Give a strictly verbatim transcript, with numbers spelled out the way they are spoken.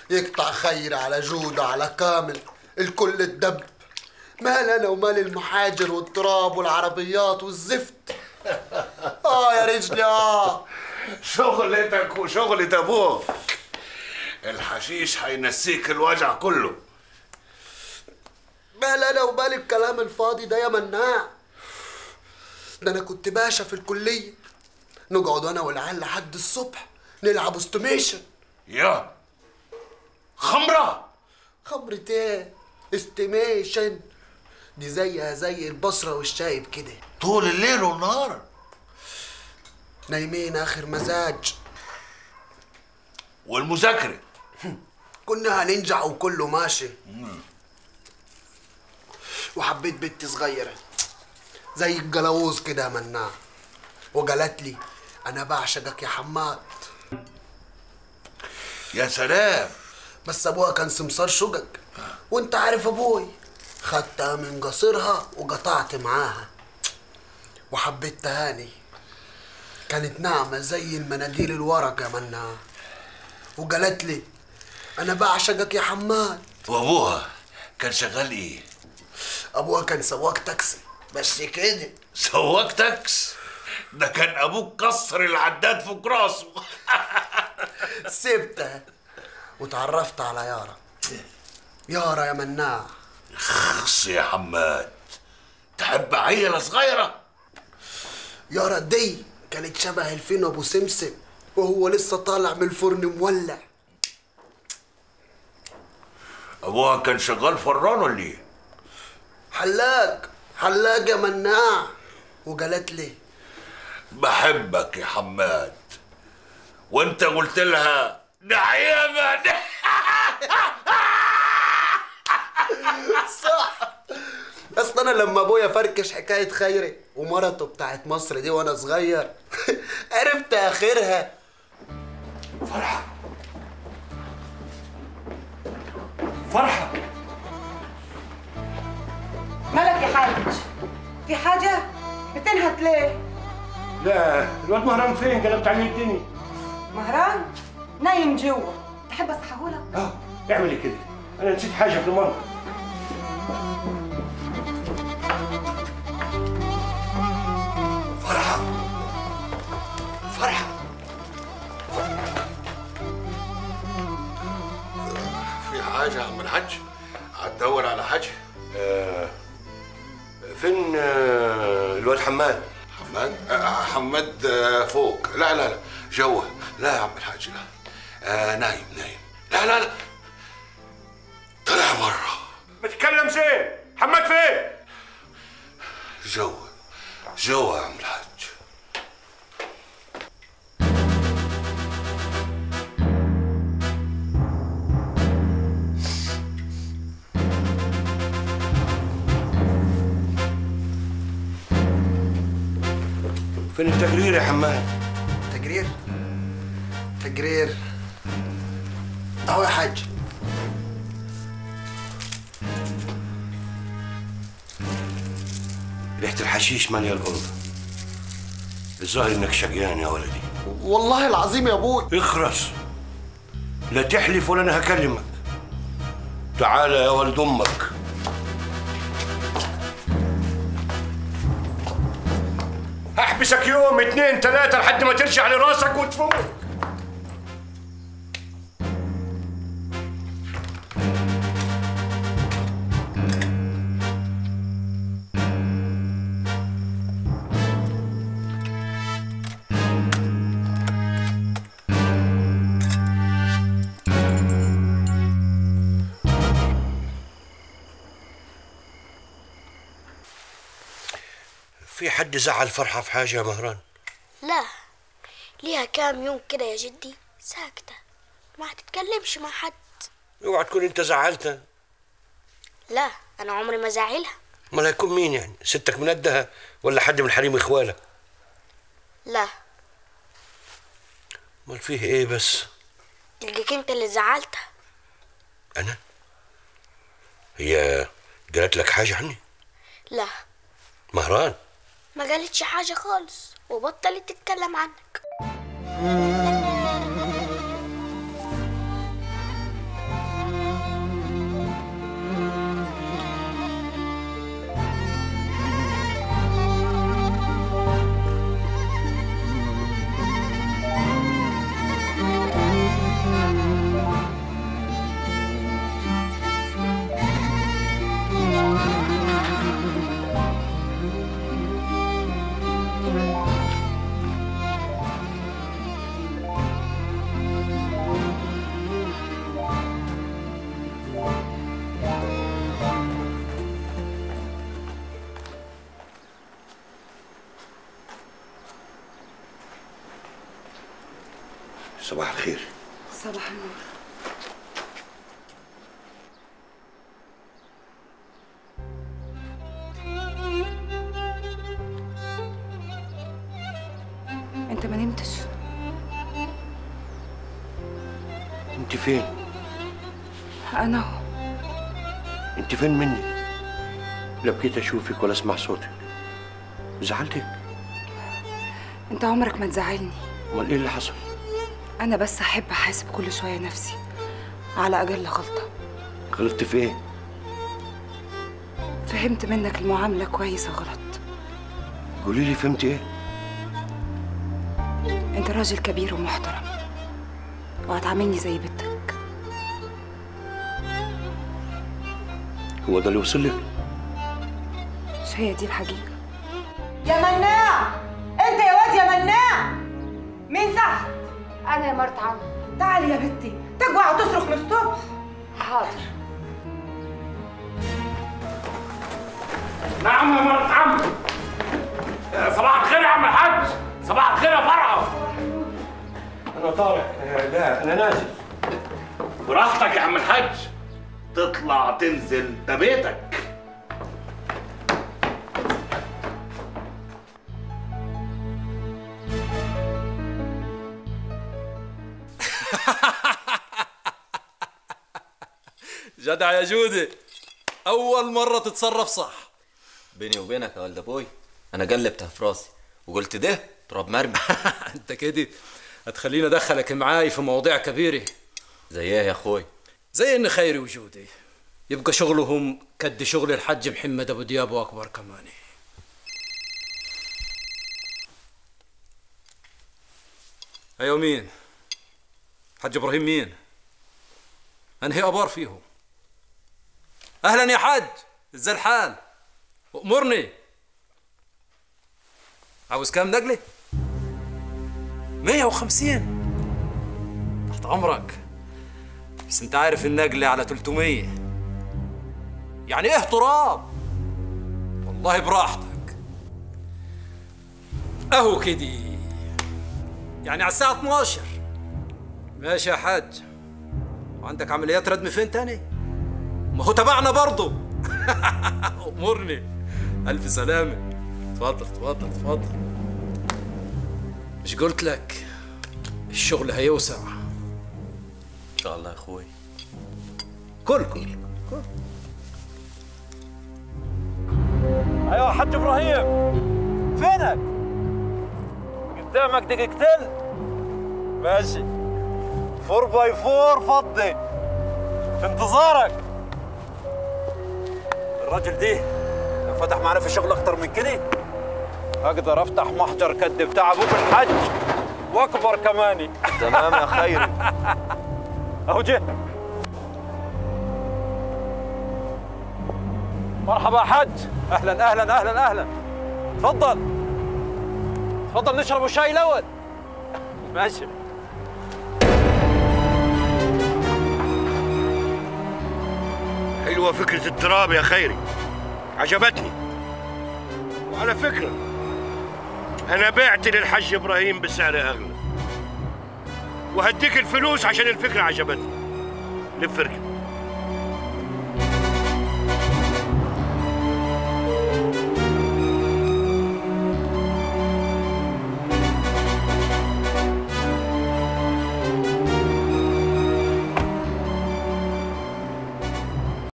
يقطع خير على جودة على كامل، الكل الدب. مال انا ومال المحاجر والتراب والعربيات والزفت. اه يا رجلي اه. شغلتك وشغلة ابوك. الحشيش هينسيك الوجع كله. مال انا ومال الكلام الفاضي ده يا مناع. ده انا كنت باشا في الكلية، نقعد انا والعيال لحد الصبح نلعب استيميشن. يا خمرة. خمرة ايه؟ استيميشن دي زيها زي البصرة والشايب كده، طول الليل والنهار نايمين اخر مزاج. والمذاكرة كنا هننجح وكله ماشي. وحبيت بنت صغيرة زي الجلاوز كده يا مناع، وقالت لي انا بعشقك يا حماد. يا سلام. بس ابوها كان سمسار شقق، وانت عارف ابوي، خدتها من قصرها وقطعت معاها. وحبيت تهاني، كانت ناعمة زي المناديل الورق يا مناع، وقالت لي انا بعشقك يا حماد. وابوها كان شغال ايه؟ ابوها كان سواق تاكسي بس كده. سواق تاكس؟ ده كان ابوك كسر العداد فوق راسه. سبتها وتعرفت على يارا. يارا يا مناع. خص يا حماد، تحب عيلة صغيرة؟ يارا دي كانت شبه الفين ابو سمسم وهو لسه طالع من الفرن مولع. ابوها كان شغال فران ولا ايه؟ حلاق حلاق يا مناع. وقالت لي بحبك يا حماد، وانت قلت لها نعيمة. صح. اصل انا لما ابويا فركش حكايه خيري ومرته بتاعت مصر دي وانا صغير عرفت اخرها. فرحة فرحة مالك يا حاج؟ في حاجة؟ بتنهت ليه؟ لا، الواد مهران فين؟ قلبت عليه الدنيا. مهران؟ نايم جوا، تحب اصحاهولك؟ اه اعملي كده، انا نسيت حاجة في المرة. فرحة فرحة في حاجة يا عم الحاج؟ هتدور على حاجة؟ آه فين آه الواد حماد؟ حماد؟ آه حماد آه فوق. لا لا لا جوه. لا يا عم الحاج لا. آه نايم نايم. لا لا لا طلع برا. بتتكلم زين. حماد فين؟ جوه جوه يا عم الحاج. فين التقرير يا حماد؟ تقرير تقرير اهو يا حاج. ريحة الحشيش مالية الأوضة. الظاهر إنك شقيان يا ولدي. والله العظيم يا ابوي. اخرس، لا تحلف ولا أنا هكلمك. تعال يا ولد أمك. هحبسك يوم اتنين تلاتة لحد ما ترجع لراسك وتفوق. في حد زعل فرحة في حاجة يا مهران؟ لا، ليها كام يوم كده يا جدي ساكتة ما هتتكلمش مع حد. اوعى تكون انت زعلتها. لا، انا عمري ما زعلها. امال هيكون مين يعني؟ ستك منادها ولا حد من حريم اخوالك؟ لا. امال فيه ايه بس؟ تلقيك انت اللي زعلتها. انا؟ هي قالت لك حاجة عني؟ لا. مهران ما قالتش حاجة خالص وبطلت تتكلم عنك. صباح الخير. صباح النور. انت ما نمتش؟ انت فين؟ انا اهو. انت فين مني؟ لا بكيت اشوفك ولا اسمع صوتك. زعلتك؟ انت عمرك ما تزعلني. امال ايه اللي حصل؟ انا بس احب احاسب كل شويه نفسي على اقل غلطه. غلطت في ايه؟ فهمت منك المعامله كويسه غلط. قولي لي فهمت ايه؟ انت راجل كبير ومحترم وهتعاملني زي بنتك. هو ده اللي وصل لك؟ مش هي دي الحقيقه؟ يا مناع، انت يا واد يا مناع. مين تحت؟ انا يا مرت عم. تعالي يا بنتي، تجوع وتصرخ من الصبح. حاضر. نعم يا مرت عم. صباح الخير يا عم الحاج. صباح الخير يا فرحه. انا طارق. لا انا نازل. براحتك يا عم الحاج، تطلع تنزل ده بيتك. جدع يا جودي، أول مرة تتصرف صح. بيني وبينك يا ولد أبوي، أنا قلبتها في راسي وقلت ده تراب مرمي. أنت كده هتخليني أدخلك معاي في مواضيع كبيرة. زي إيه يا أخوي؟ زي إن خيري وجودي يبقى شغلهم كد شغل الحج محمد أبو دياب وأكبر كمان. أيوة مين؟ حج إبراهيم مين؟ أنهي أبار فيهم؟ أهلا يا حاج، إزاي الحال؟ أمرني. عاوز كام نقلة؟ مية وخمسين. تحت أمرك، بس أنت عارف النقلة على تلتمية. يعني إيه تراب؟ والله براحتك. أهو كدي، يعني على الساعة اتناشر. ماشي يا حاج. وعندك عمليات ردم فين تاني؟ ما هو تبعنا برضه. أمرني. ألف سلامة. اتفضل اتفضل اتفضل. مش قلت لك الشغل هيوسع؟ إن شاء الله يا أخوي. كل كل كل. أيوة حاج إبراهيم، فينك؟ قدامك دقيقتين. ماشي. فور باي فور فضي في انتظارك. الراجل دي لو فتح معنا في شغل اكتر من كده اقدر افتح محجر كد بتاع ابوك الحج واكبر كماني. تمام يا خيري. اهو جه. مرحبا يا حج. اهلا اهلا اهلا اهلا. تفضل تفضل نشرب شاي الاول. ماشي. حلوة فكرة التراب يا خيري، عجبتني. وعلى فكرة أنا بعت للحج إبراهيم بسعر أغلى، وهديك الفلوس عشان الفكرة عجبتني. لف اركب.